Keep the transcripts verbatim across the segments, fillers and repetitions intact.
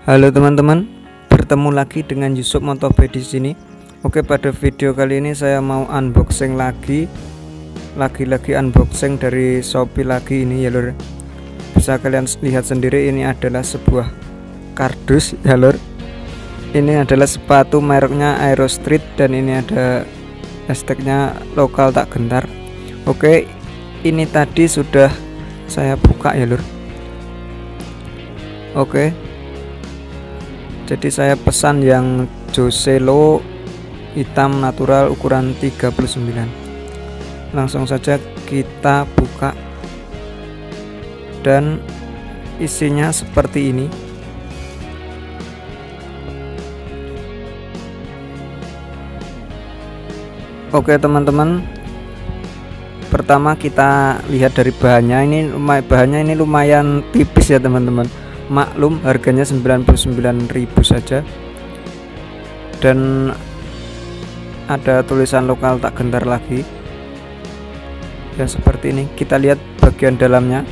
Halo teman-teman, bertemu lagi dengan Yusuf Motobe di sini. Oke, pada video kali ini saya mau unboxing lagi, lagi-lagi unboxing dari Shopee lagi ini ya lur. Bisa kalian lihat sendiri, ini adalah sebuah kardus ya lur. Ini adalah sepatu mereknya Aero Street dan ini ada hashtagnya lokal tak gentar. Oke, ini tadi sudah saya buka ya lur. Oke, jadi saya pesan yang Joselo hitam natural ukuran tiga puluh sembilan. Langsung saja kita buka dan isinya seperti ini. Oke teman-teman, pertama kita lihat dari bahannya. Ini lumayan, bahannya ini lumayan tipis ya teman-teman. Maklum harganya sembilan puluh sembilan ribu saja dan ada tulisan lokal tak gentar lagi ya, seperti ini. Kita lihat bagian dalamnya,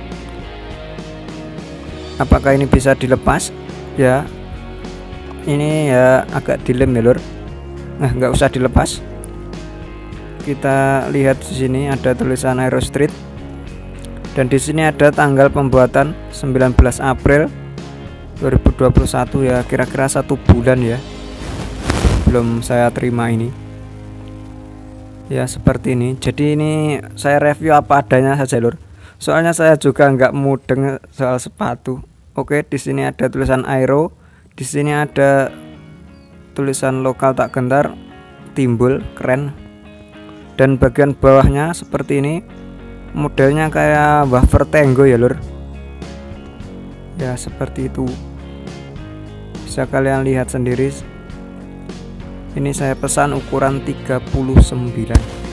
apakah ini bisa dilepas ya. Ini ya agak dilem ya lur. Nah, nggak usah dilepas. Kita lihat di sini ada tulisan Aero Street dan di sini ada tanggal pembuatan sembilan belas April dua ribu dua puluh satu ya, kira-kira satu bulan ya belum saya terima ini ya, seperti ini. Jadi ini saya review apa adanya saja lur, soalnya saya juga nggak mudeng soal sepatu. Oke, di sini ada tulisan Aero, di sini ada tulisan lokal tak gentar, timbul keren, dan bagian bawahnya seperti ini. Modelnya kayak wafer Tenggo ya lur ya, seperti itu. Bisa kalian lihat sendiri. Ini saya pesan ukuran tiga puluh sembilan.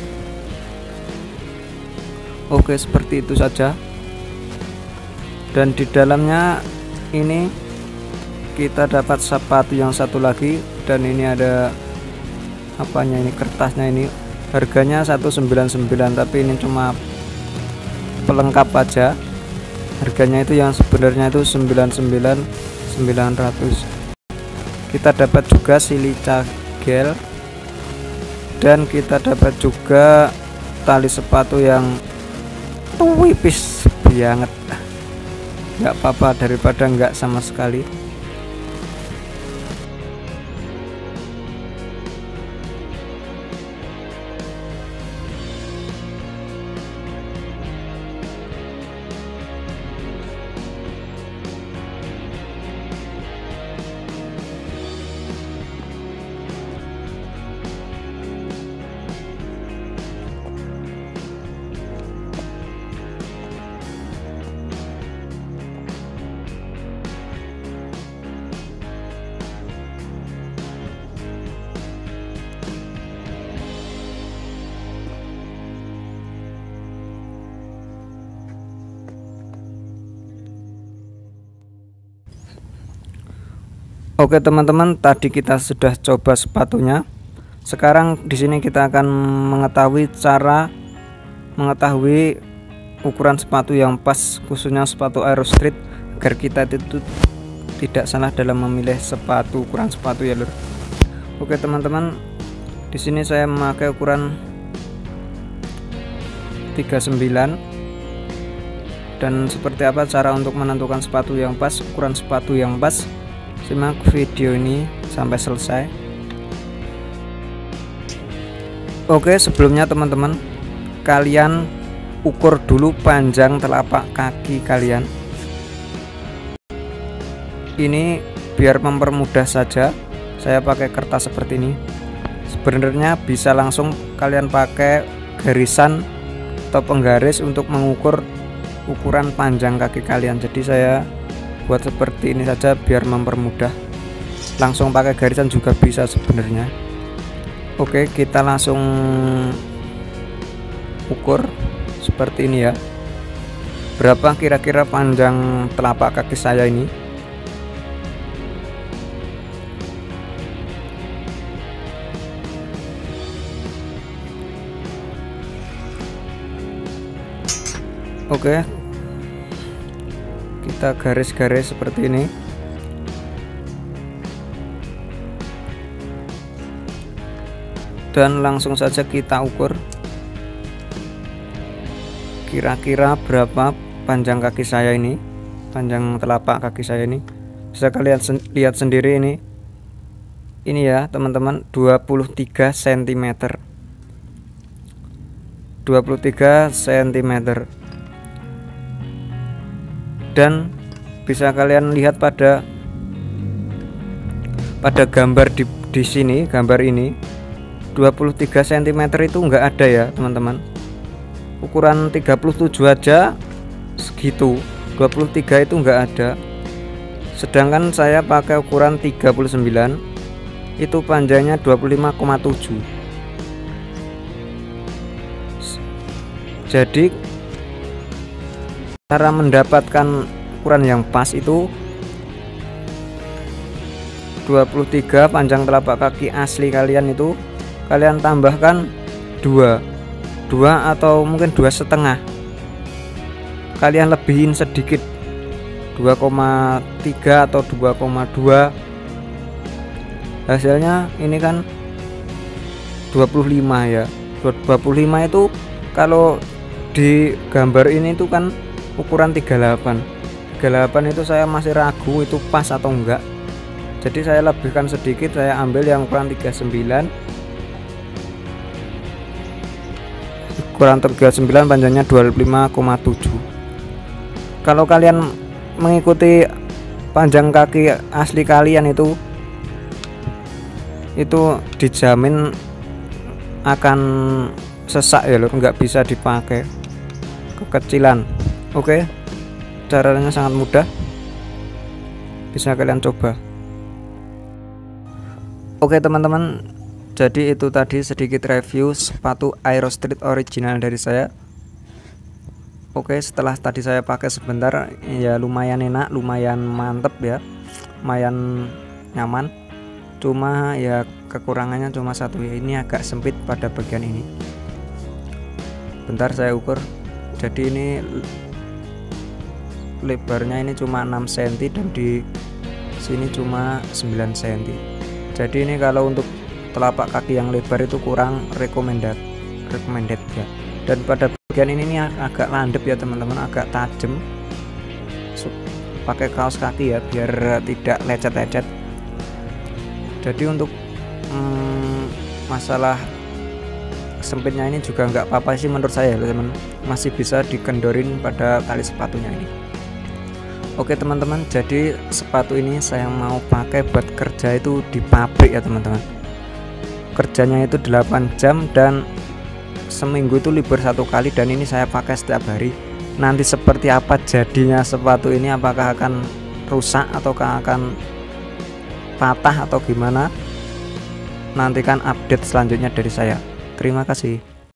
Oke, seperti itu saja. Dan di dalamnya ini kita dapat sepatu yang satu lagi, dan ini ada apanya ini, kertasnya ini. Harganya seratus sembilan puluh sembilan, tapi ini cuma pelengkap aja. Harganya itu yang sebenarnya itu sembilan puluh sembilan ribu sembilan ratus. Kita dapat juga silica gel dan kita dapat juga tali sepatu yang tipis banget. Nggak apa-apa daripada nggak sama sekali. Oke teman-teman, tadi kita sudah coba sepatunya. Sekarang di sini kita akan mengetahui cara mengetahui ukuran sepatu yang pas, khususnya sepatu Aero Street, agar kita itu tidak salah dalam memilih sepatu, ukuran sepatu ya lur. Oke teman-teman, di sini saya memakai ukuran tiga puluh sembilan. Dan seperti apa cara untuk menentukan sepatu yang pas, ukuran sepatu yang pas? Simak video ini sampai selesai. Oke, sebelumnya teman-teman, kalian ukur dulu panjang telapak kaki kalian. Ini biar mempermudah saja, saya pakai kertas seperti ini. Sebenarnya bisa langsung kalian pakai garisan atau penggaris untuk mengukur ukuran panjang kaki kalian. Jadi saya buat seperti ini saja biar mempermudah. Langsung pakai garisan juga bisa sebenarnya. Oke, kita langsung ukur seperti ini ya. Berapa kira-kira panjang telapak kaki saya ini? Oke, kita garis-garis seperti ini. dan langsung saja kita ukur kira-kira berapa panjang kaki saya ini, panjang telapak kaki saya ini. Bisa kalian sen lihat sendiri ini ini ya teman-teman, dua puluh tiga sentimeter, dua puluh tiga sentimeter. Dan bisa kalian lihat pada pada gambar di, di sini, gambar ini dua puluh tiga sentimeter itu enggak ada ya teman-teman. Ukuran tiga puluh tujuh aja segitu, dua puluh tiga itu enggak ada. Sedangkan saya pakai ukuran tiga puluh sembilan, itu panjangnya dua puluh lima koma tujuh. Jadi cara mendapatkan ukuran yang pas itu dua puluh tiga panjang telapak kaki asli kalian itu kalian tambahkan dua dua atau mungkin dua setengah, kalian lebihin sedikit dua koma tiga atau dua koma dua, hasilnya ini kan dua puluh lima ya. Dua puluh lima itu kalau di gambar ini itu kan ukuran tiga puluh delapan. tiga puluh delapan itu saya masih ragu itu pas atau enggak, jadi saya lebihkan sedikit, saya ambil yang ukuran tiga puluh sembilan. Ukuran tiga puluh sembilan panjangnya dua puluh lima koma tujuh. Kalau kalian mengikuti panjang kaki asli kalian itu itu dijamin akan sesak ya loh, nggak bisa dipakai, kekecilan. Oke, caranya sangat mudah, bisa kalian coba. Oke teman-teman, jadi itu tadi sedikit review sepatu Aero Street original dari saya. Oke, setelah tadi saya pakai sebentar ya lumayan enak, lumayan mantep ya, lumayan nyaman. Cuma ya kekurangannya cuma satu ya, ini agak sempit pada bagian ini. Bentar saya ukur. Jadi ini lebarnya ini cuma enam sentimeter dan di sini cuma sembilan sentimeter. Jadi ini kalau untuk telapak kaki yang lebar itu kurang recommended, recommended ya. Dan pada bagian ini nih agak landep ya teman-teman, agak tajam. Pakai kaos kaki ya biar tidak lecet-lecet. Jadi untuk hmm, masalah sempitnya ini juga nggak apa-apa sih menurut saya teman, masih bisa dikendorin pada tali sepatunya ini. Oke teman-teman, jadi sepatu ini saya mau pakai buat kerja itu di pabrik ya teman-teman. Kerjanya itu delapan jam dan seminggu itu libur satu kali, dan ini saya pakai setiap hari. Nanti seperti apa jadinya sepatu ini, apakah akan rusak ataukah akan patah atau gimana, nantikan update selanjutnya dari saya. Terima kasih.